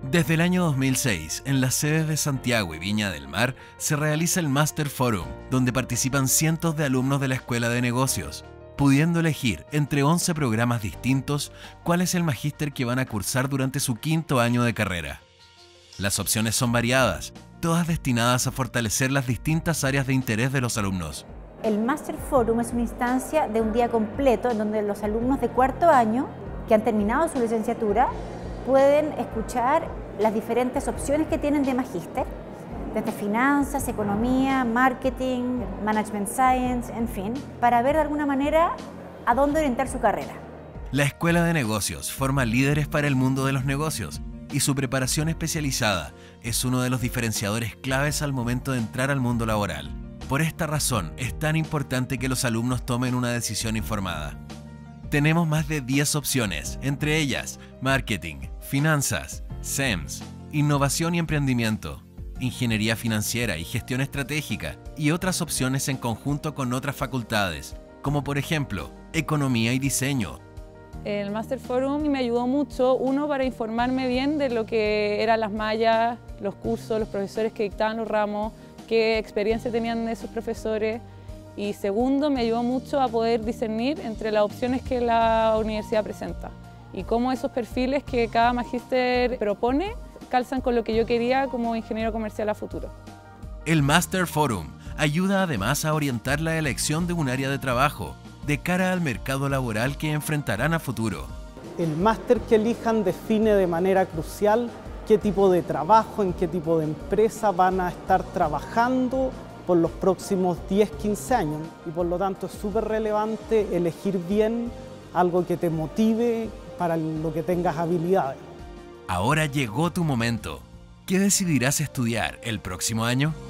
Desde el año 2006, en las sedes de Santiago y Viña del Mar, se realiza el Master Forum, donde participan cientos de alumnos de la Escuela de Negocios, pudiendo elegir entre 11 programas distintos cuál es el magíster que van a cursar durante su quinto año de carrera. Las opciones son variadas, todas destinadas a fortalecer las distintas áreas de interés de los alumnos. El Master Forum es una instancia de un día completo en donde los alumnos de cuarto año que han terminado su licenciatura pueden escuchar las diferentes opciones que tienen de magíster, desde finanzas, economía, marketing, management science, en fin, para ver de alguna manera a dónde orientar su carrera. La Escuela de Negocios forma líderes para el mundo de los negocios y su preparación especializada es uno de los diferenciadores claves al momento de entrar al mundo laboral. Por esta razón es tan importante que los alumnos tomen una decisión informada. Tenemos más de 10 opciones, entre ellas marketing, finanzas, SEMS, innovación y emprendimiento, ingeniería financiera y gestión estratégica y otras opciones en conjunto con otras facultades, como por ejemplo, economía y diseño. El Master Forum me ayudó mucho, uno, para informarme bien de lo que eran las mallas, los cursos, los profesores que dictaban los ramos, qué experiencia tenían esos profesores, y segundo, me ayudó mucho a poder discernir entre las opciones que la universidad presenta y cómo esos perfiles que cada magíster propone calzan con lo que yo quería como ingeniero comercial a futuro. El Master Forum ayuda además a orientar la elección de un área de trabajo de cara al mercado laboral que enfrentarán a futuro. El máster que elijan define de manera crucial qué tipo de trabajo, en qué tipo de empresa van a estar trabajando por los próximos 10-15 años, y por lo tanto es súper relevante elegir bien algo que te motive para lo que tengas habilidades. Ahora llegó tu momento. ¿Qué decidirás estudiar el próximo año?